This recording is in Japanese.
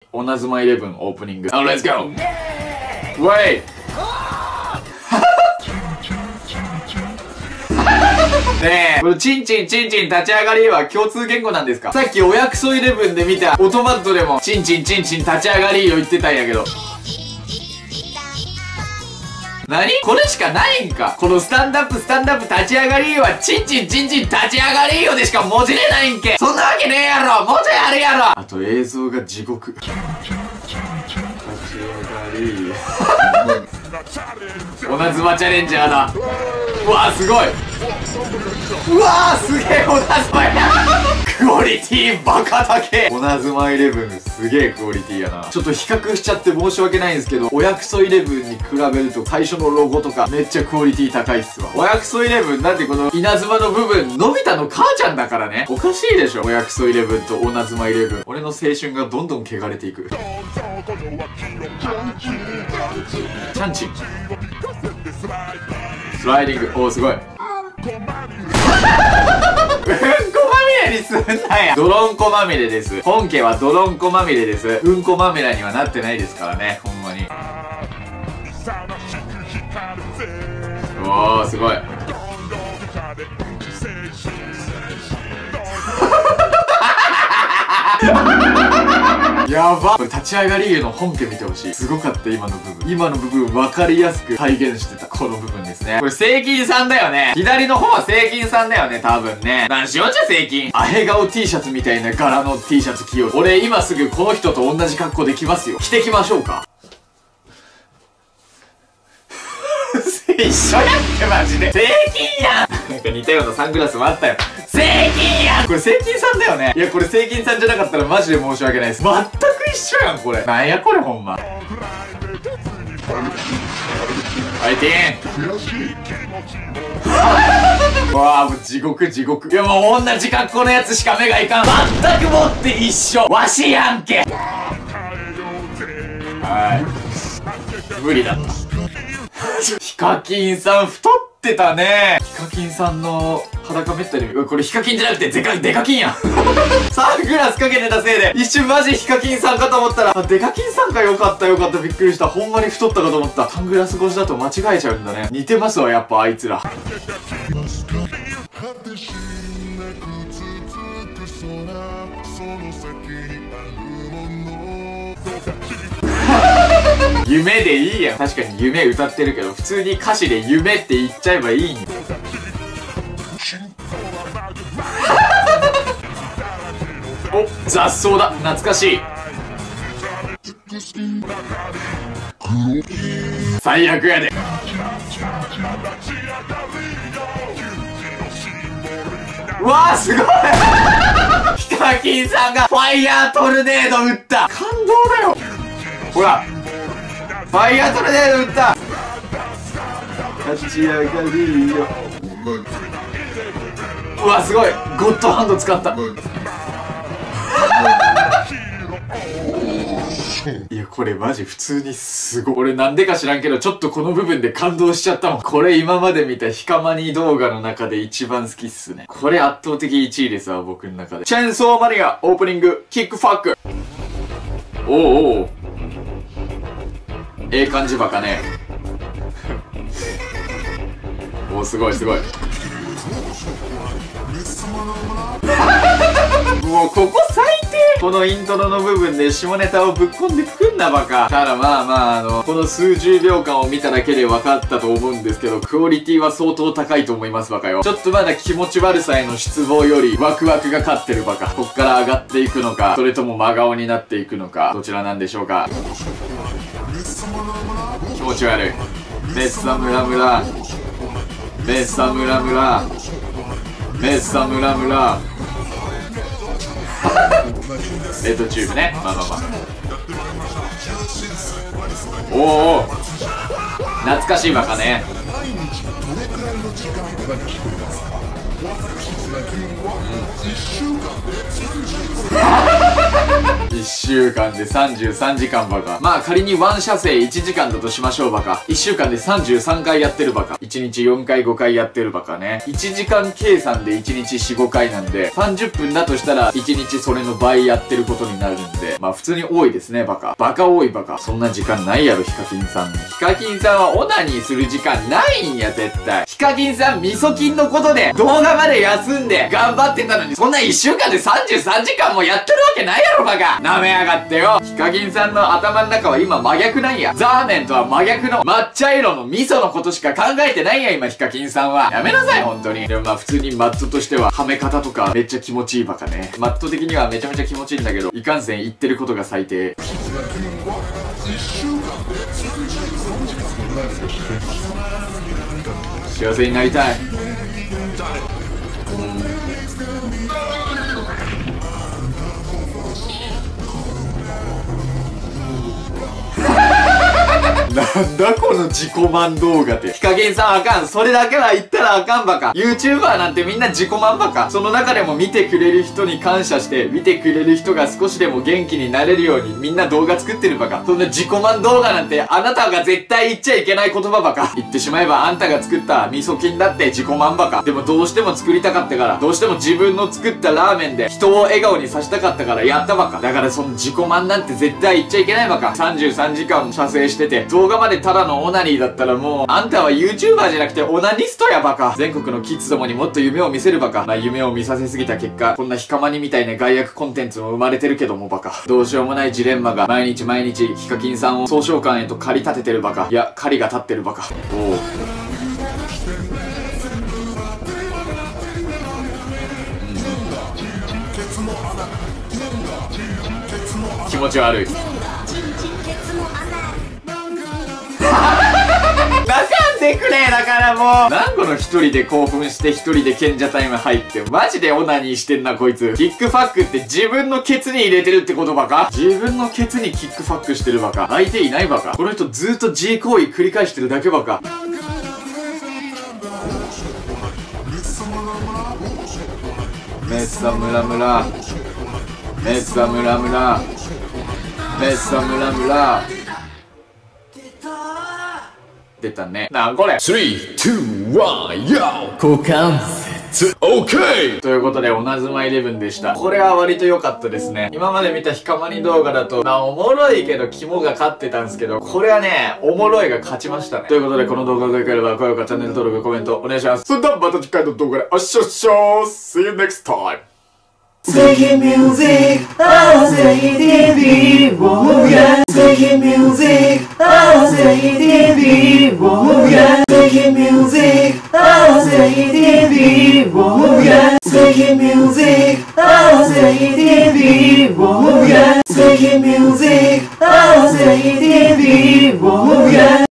オナズマ11オープニング。レッツゴー。ウェイねえ、このチンチンチンチン立ち上がりは共通言語なんですか？さっきおやくそ11で見たオトマットでもチンチンチンチン立ち上がりよ言ってたんやけど。何？これしかないんか？このスタンダップ立ち上がりはチンチンチンチン立ち上がりよでしか文字れないんけ。そんなわけねえやろ。もうちょいあるやろ。あと映像が地獄。立ち上がりオナズマチャレンジャーだ。うわーすごい。うわーすげえオナズマやクオリティバカだけ。オナズマ11すげえクオリティやな。ちょっと比較しちゃって申し訳ないんですけど、おやくそ11に比べると最初のロゴとかめっちゃクオリティ高いっすわ。おやくそ11だってこの稲妻の部分のび太の母ちゃんだからね。おかしいでしょ。おやくそ11とオナズマ11。俺の青春がどんどん汚れていく。チャンチンスライディング。おーすごい。うんこまみれにすんなや。泥んこまみれです。本家は泥んこまみれです。うんこまみれにはなってないですからね、ほんまに。おーすごい。やば。これ立ち上がり湯の本家見てほしい。すごかった。今の部分分かりやすく再現してた。この部分ですね。これ聖金さんだよね。左の方は聖金さんだよね、多分ね。なんしようじゃ聖金。アヘ顔 T シャツみたいな柄の T シャツ着よう。俺今すぐこの人と同じ格好できますよ。着てきましょうか。一緒やってマジで。聖金やん。なんか似たようなサングラスもあったよ。聖金やん。これ聖金さんだよね。いやこれ聖金さんじゃなかったらマジで申し訳ないです。全く一緒やんこれ。なんやこれほんま。はいティーン。わあもう地獄地獄。いやもう同じ格好のやつしか目がいかん。全くもって一緒。わしやんけ。はい無理だった。ヒカキンさん太ってたね。ヒカキンさんの裸めったにこれヒカキンじゃなくてデカキンやん。サングラスかけてたせいで一瞬マジヒカキンさんかと思ったら、あデカキンさんか。よかったよかった。びっくりした。ほんまに太ったかと思った。サングラス越しだと間違えちゃうんだね。似てますわやっぱあいつら。夢でいいやん。確かに夢歌ってるけど普通に歌詞で夢って言っちゃえばいいんよ。お雑草だ。懐かしい。最悪やで。うわーすごい。ヒカキンさんがファイヤートルネード打った。感動だよ。ほらファイヤートルネード打った。立ち上がりよ。うわすごい。ゴッドハンド使った。いやこれマジ普通にすごい。俺なんでか知らんけどちょっとこの部分で感動しちゃったもん。これ今まで見たヒカマニ動画の中で一番好きっすね。これ圧倒的1位ですわ僕の中で。チェーンソーマニアオープニングキックファック。おおおおええ感じバカね。おすごいすごい。もうここ最低。このイントロの部分で下ネタをぶっ込んでくんなバカ。ただまあまあこの数十秒間を見ただけで分かったと思うんですけど、クオリティは相当高いと思いますバカよ。ちょっとまだ気持ち悪さへの失望よりワクワクが勝ってるバカ。こっから上がっていくのかそれとも真顔になっていくのか、どちらなんでしょうか。気持ち悪い。メッサムラムラメッサムラムラメッサムラムラレッドチューブね。まあまあまあ。おお懐かしいバカね。 1週間で33時間バカ。まあ仮に1射精1時間だとしましょうバカ。1週間で33回やってるバカ。1日4回5回やってるバカね。1時間計算で1日4、5回なんで、30分だとしたら1日それの倍やってることになるんで、まあ普通に多いですねバカ。バカ多いバカ。そんな時間ないやろヒカキンさん。ヒカキンさんはオナニーする時間ないんや絶対。ヒカキンさん味噌菌のことで動画まで休んで頑張ってたのに、そんな1週間で33時間もやってるわけないやろバカ。なめやがってよ。ヒカキンさんの頭の中は今真逆なんや。ザーメンとは真逆の抹茶色の味噌のことしか考えてないんや今ヒカキンさんは。やめなさい本当に。でもまあ普通にマットとしてははめ方とかめっちゃ気持ちいいバカね。マット的にはめちゃめちゃ気持ちいいんだけど、いかんせん言ってることが最低。幸せになりたい。なんだこの自己満動画って。ヒカキンさんあかん。それだけは言ったらあかんバカ。YouTuber なんてみんな自己満バカ。その中でも見てくれる人に感謝して、見てくれる人が少しでも元気になれるようにみんな動画作ってるバカ。そんな自己満動画なんてあなたが絶対言っちゃいけない言葉バカ。言ってしまえばあんたが作った味噌菌だって自己満バカ。でもどうしても作りたかったから、どうしても自分の作ったラーメンで人を笑顔にさせたかったからやったバカ。だからその自己満なんて絶対言っちゃいけないバカ。33時間も射精してて、動画までただのオナニーだったらもう、あんたは YouTuber じゃなくてオナニストやバカ。全国のキッズどもにもっと夢を見せるバカ。まあ夢を見させすぎた結果、こんなヒカマニみたいな害悪コンテンツも生まれてるけどもバカ。どうしようもないジレンマが毎日毎日ヒカキンさんを総称官へと駆り立ててるバカ。いや、狩りが立ってるバカ。おお。気持ち悪い。泣かんでくれ。だからもう何個の一人で興奮して一人で賢者タイム入ってマジでオナニーしてんなこいつ。キックファックって自分のケツに入れてるってことバカ。自分のケツにキックファックしてるバカ。相手いないバカ。この人ずーっと G 行為繰り返してるだけバカ。メッサムラムラメッサムラムラメッサムラムラ出たね。なんこれ ?3、2、1、YO! 股関節 OK! ということで、オナズマ11でした。これは割と良かったですね。今まで見たヒカマニ動画だと、まあおもろいけど肝が勝ってたんですけど、これはね、おもろいが勝ちましたね。ということで、この動画が良ければ、高評価、チャンネル登録、コメントお願いします。それではまた次回の動画でおっしゃっしゃー See you next time! Ziggy music, oh Ziggy TV, oh yeah. Ziggy music, oh Ziggy TV, oh yeah. Ziggy music, oh Ziggy TV, oh yeah. Ziggy music, oh Ziggy TV, oh yeah. Ziggy music, oh Ziggy TV, oh yeah.